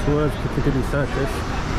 towards Piccadilly Circus.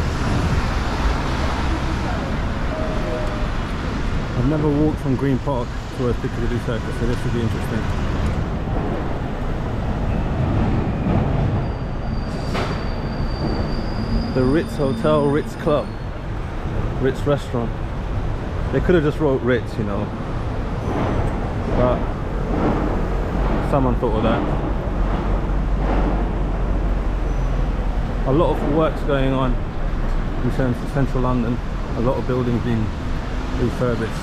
I've never walked from Green Park towards Piccadilly Circus, so this should be interesting. The Ritz Hotel, Ritz Club, Ritz Restaurant. They could have just wrote Ritz, you know, but someone thought of that. A lot of work's going on in terms of central London. A lot of buildings being refurbished.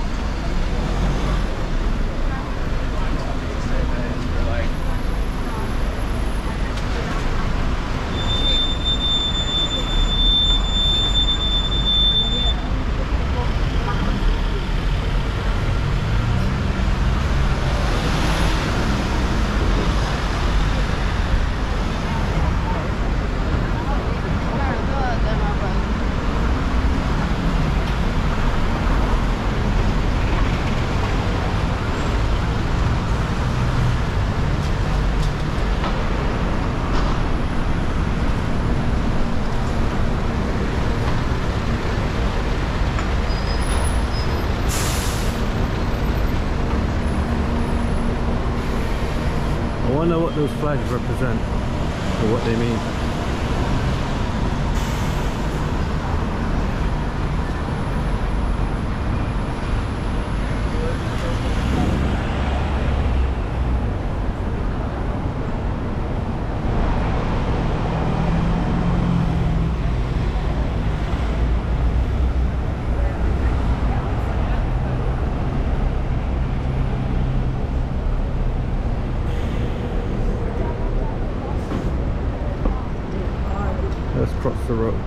I wonder what those flags represent or what they mean. Let's cross the road.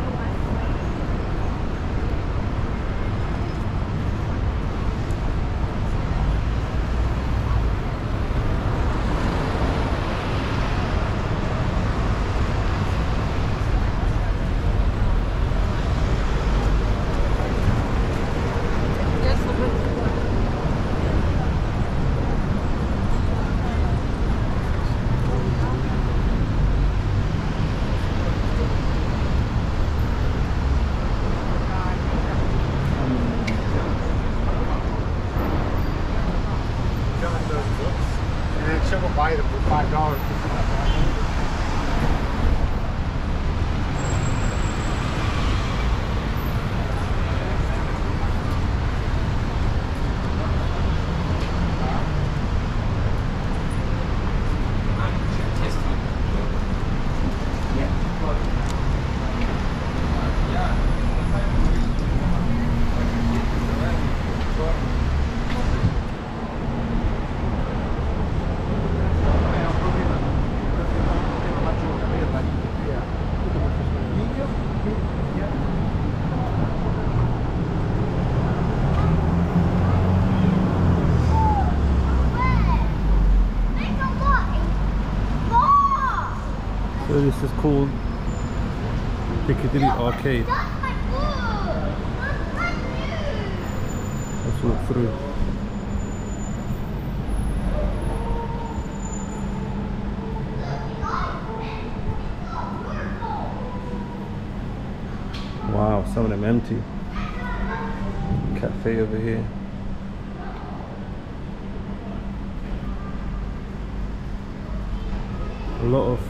Buy them for $5. So this is called Piccadilly Arcade. Let's walk through. Wow, some of them empty. Cafe over here. A lot of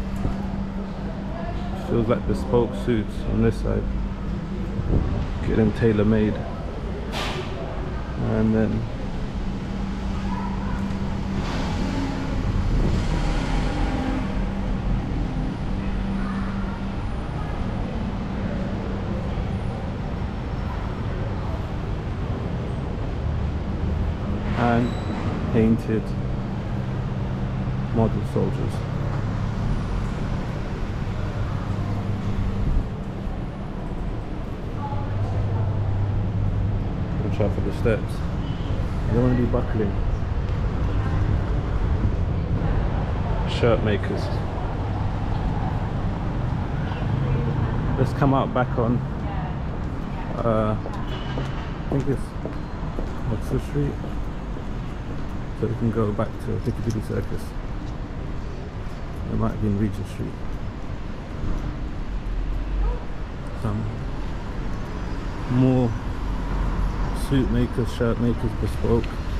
feels like bespoke suits on this side. Get them tailor-made, and then and painted model soldiers. Try for the steps. You don't want to be buckling. Shirt makers. Let's come out back on I think it's Oxford Street, so we can go back to Piccadilly Circus. It might have been Regent Street. more suit makers, shirt makers, bespoke.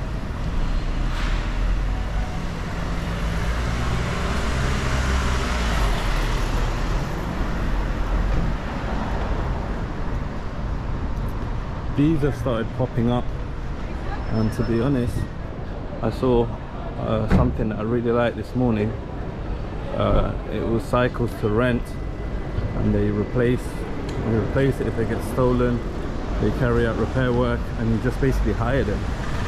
These have started popping up, and to be honest, I saw something that I really liked this morning. It was cycles to rent, and they replace it if they get stolen. They carry out repair work, and you just basically hire them,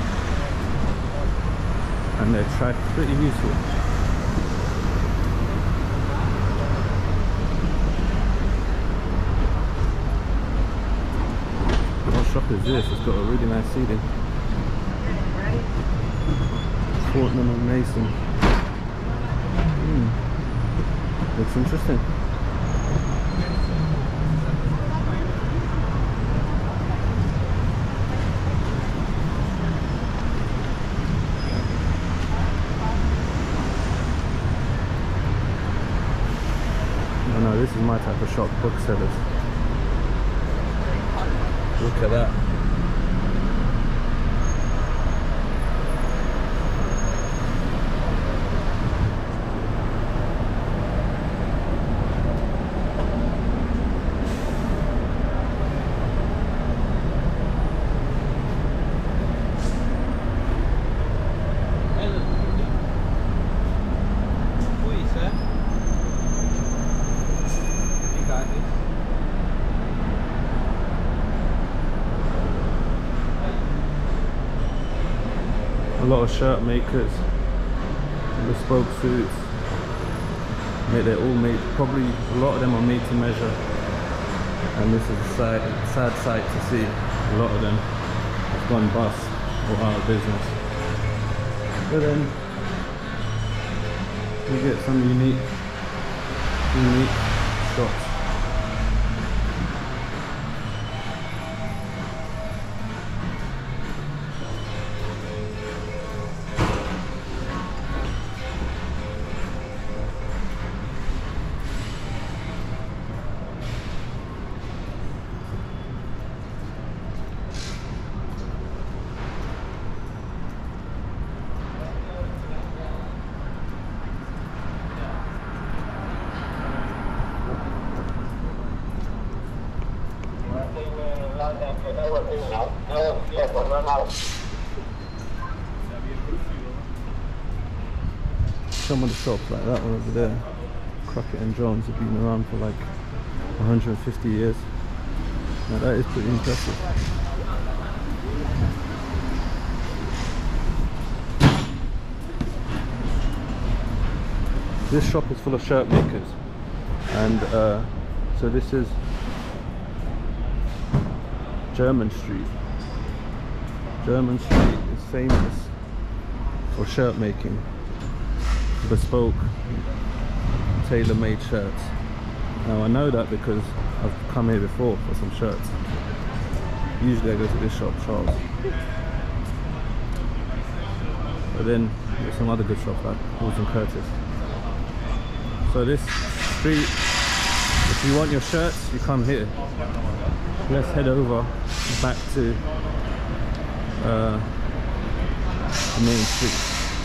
and they're pretty useful. What shop is this? It's got a really nice ceiling. Fortnum and Mason. Looks interesting. No, this is my type of shop, booksellers. Look at that. A lot of shirt makers, bespoke suits. They're all made, probably a lot of them are made to measure. And this is a sad sight to see. A lot of them have gone bust or out of business. But then you get some unique shops. Some of the shops like that one over there, Crockett and Jones, have been around for like 150 years. Now that is pretty impressive. This shop is full of shirt makers, and so this is Jermyn Street. Jermyn Street is famous for shirt making, bespoke, tailor-made shirts. Now I know that because I've come here before for some shirts. Usually I go to this shop, Charles. But then there's some other good shops like Wilson Curtis. So this street, if you want your shirts, you come here. Let's head over back to the main street.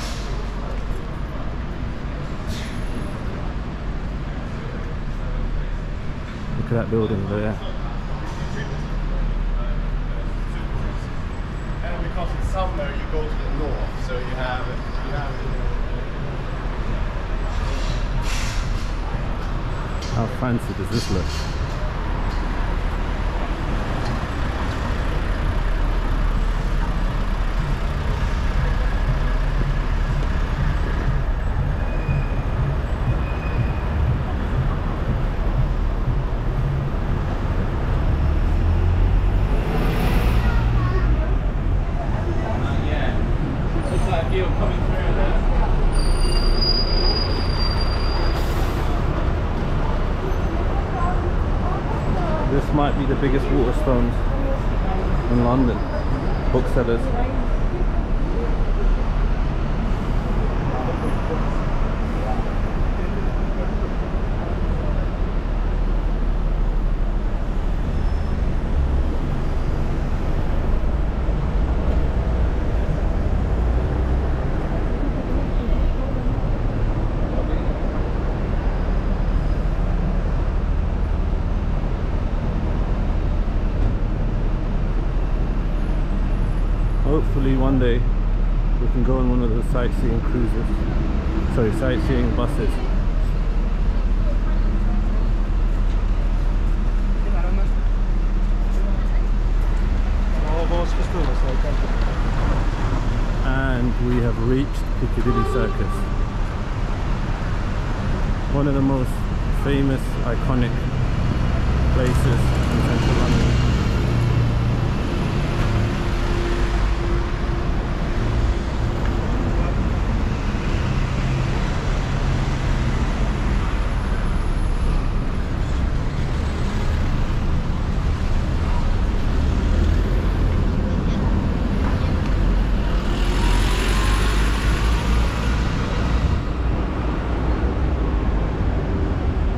Look at that building there. And because it's summer, you go to the north, so you have How fancy does this look? This might be the biggest Waterstones in London, booksellers. Sunday we can go on one of the sightseeing cruises. Sorry, sightseeing buses. And we have reached Piccadilly Circus. One of the most famous, iconic places in central London.